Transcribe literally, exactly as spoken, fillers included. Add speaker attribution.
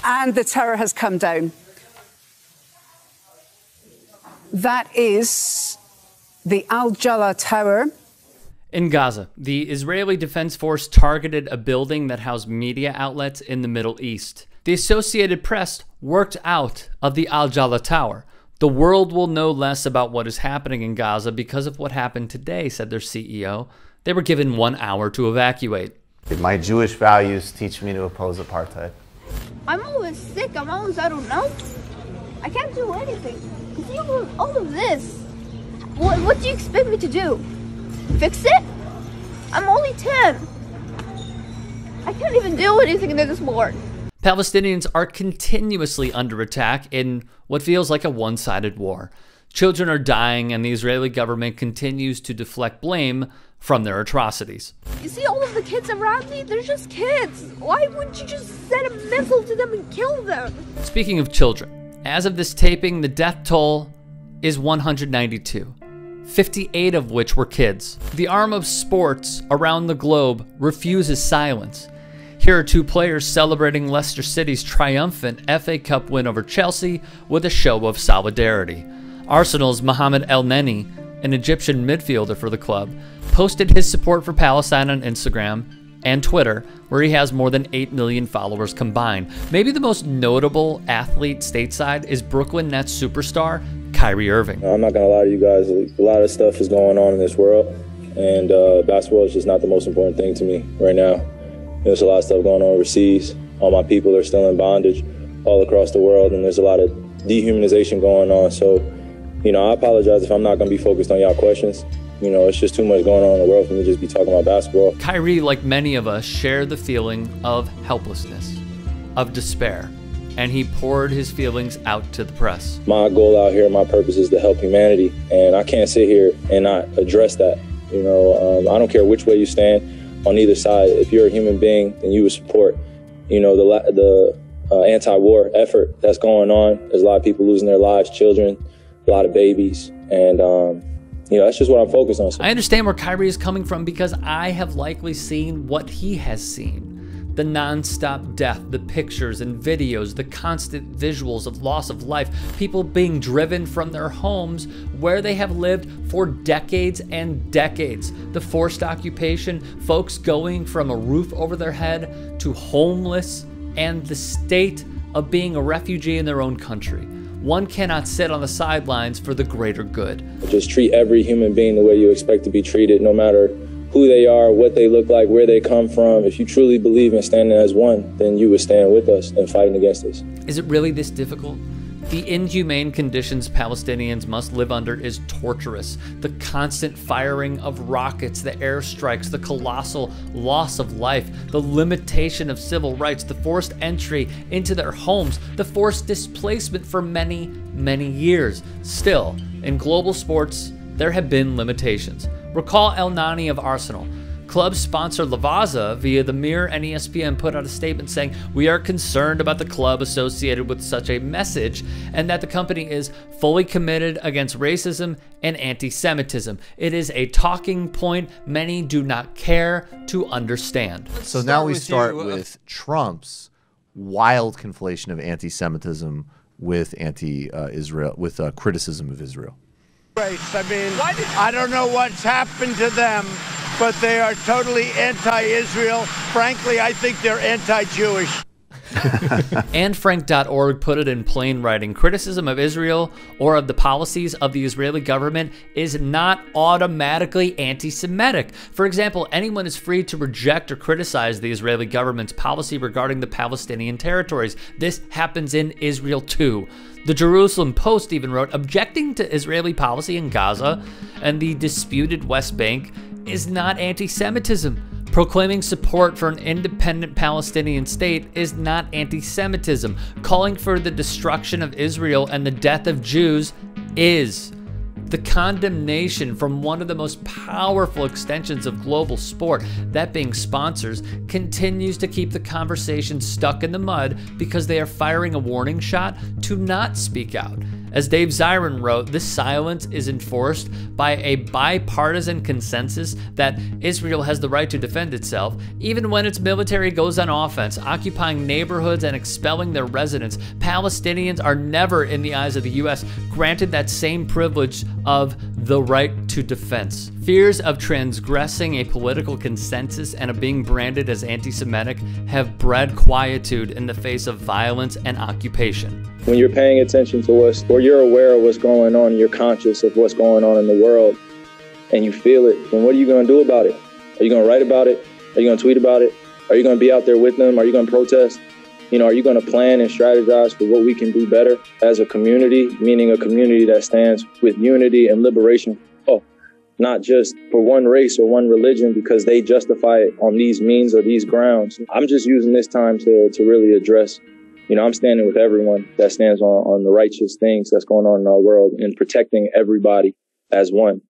Speaker 1: and the terror has come down. That is the Al-Jallah Tower.
Speaker 2: In Gaza, the Israeli Defense Force targeted a building that housed media outlets in the Middle East. The Associated Press worked out of the Al-Jallah Tower. The world will know less about what is happening in Gaza because of what happened today, said their C E O. They were given one hour to evacuate.
Speaker 3: My Jewish values teach me to oppose apartheid.
Speaker 4: I'm always sick. I'm always, I don't know. I can't do anything. See all, all of this. What, what do you expect me to do? Fix it? I'm only ten. I can't even do anything this morning.
Speaker 2: Palestinians are continuously under attack in what feels like a one-sided war. Children are dying, and the Israeli government continues to deflect blame from their atrocities.
Speaker 4: You see all of the kids around me? They're just kids. Why wouldn't you just send a missile to them and kill them?
Speaker 2: Speaking of children, as of this taping, the death toll is one hundred ninety-two, fifty-eight of which were kids. The arm of sports around the globe refuses silence. Here are two players celebrating Leicester City's triumphant F A Cup win over Chelsea with a show of solidarity. Arsenal's Mohamed El Neni, an Egyptian midfielder for the club, posted his support for Palestine on Instagram and Twitter, where he has more than eight million followers combined. Maybe the most notable athlete stateside is Brooklyn Nets superstar Kyrie Irving.
Speaker 5: I'm not gonna lie to you guys, a lot of stuff is going on in this world, and uh, basketball is just not the most important thing to me right now. There's a lot of stuff going on overseas. All my people are still in bondage all across the world, and there's a lot of dehumanization going on. So, you know, I apologize if I'm not going to be focused on y'all questions. You know, it's just too much going on in the world for me to just be talking about basketball.
Speaker 2: Kyrie, like many of us, shared the feeling of helplessness, of despair, and he poured his feelings out to the press.
Speaker 5: My goal out here, my purpose is to help humanity, and I can't sit here and not address that. You know, um, I don't care which way you stand on either side. If you're a human being, then you would support, you know, the the uh, anti-war effort that's going on. There's a lot of people losing their lives, children, a lot of babies, and um, you know, that's just what I'm focused on.
Speaker 2: I understand where Kyrie is coming from because I have likely seen what he has seen. The non-stop death, the pictures and videos, the constant visuals of loss of life, people being driven from their homes where they have lived for decades and decades, the forced occupation, folks going from a roof over their head to homeless, and the state of being a refugee in their own country. One cannot sit on the sidelines for the greater good.
Speaker 5: Just treat every human being the way you expect to be treated, no matter who they are, what they look like, where they come from. If you truly believe in standing as one, then you would stand with us and fighting against us.
Speaker 2: Is it really this difficult? The inhumane conditions Palestinians must live under is torturous. The constant firing of rockets, the airstrikes, the colossal loss of life, the limitation of civil rights, the forced entry into their homes, the forced displacement for many, many years. Still, in global sports, there have been limitations. Recall El Nani of Arsenal. Club sponsor Lavazza via the Mirror and E S P N put out a statement saying, "We are concerned about the club associated with such a message and that the company is fully committed against racism and anti-Semitism. It is a talking point many do not care to understand."
Speaker 6: So now we start with Trump's wild conflation of anti-Semitism with anti-Israel, with uh, criticism of Israel.
Speaker 7: I mean, I don't know what's happened to them, but they are totally anti-Israel. Frankly, I think they're anti-Jewish.
Speaker 2: And Frank dot org put it in plain writing. Criticism of Israel or of the policies of the Israeli government is not automatically anti-Semitic. For example, anyone is free to reject or criticize the Israeli government's policy regarding the Palestinian territories. This happens in Israel too. The Jerusalem Post even wrote, objecting to Israeli policy in Gaza and the disputed West Bank is not anti-Semitism. Proclaiming support for an independent Palestinian state is not anti-Semitism. Calling for the destruction of Israel and the death of Jews is. The condemnation from one of the most powerful extensions of global sport, that being sponsors, continues to keep the conversation stuck in the mud because they are firing a warning shot to not speak out. As Dave Zirin wrote, this silence is enforced by a bipartisan consensus that Israel has the right to defend itself, even when its military goes on offense, occupying neighborhoods and expelling their residents. Palestinians are never, in the eyes of the U S, granted that same privilege of the right to defense. Fears of transgressing a political consensus and of being branded as anti-Semitic have bred quietude in the face of violence and occupation.
Speaker 5: When you're paying attention to what's, or you're aware of what's going on, and you're conscious of what's going on in the world, and you feel it, then what are you going to do about it? Are you going to write about it? Are you going to tweet about it? Are you going to be out there with them? Are you going to protest? You know, are you going to plan and strategize for what we can do better as a community, meaning a community that stands with unity and liberation? Oh, not just for one race or one religion because they justify it on these means or these grounds. I'm just using this time to, to really address, you know, I'm standing with everyone that stands on, on the righteous things that's going on in our world and protecting everybody as one.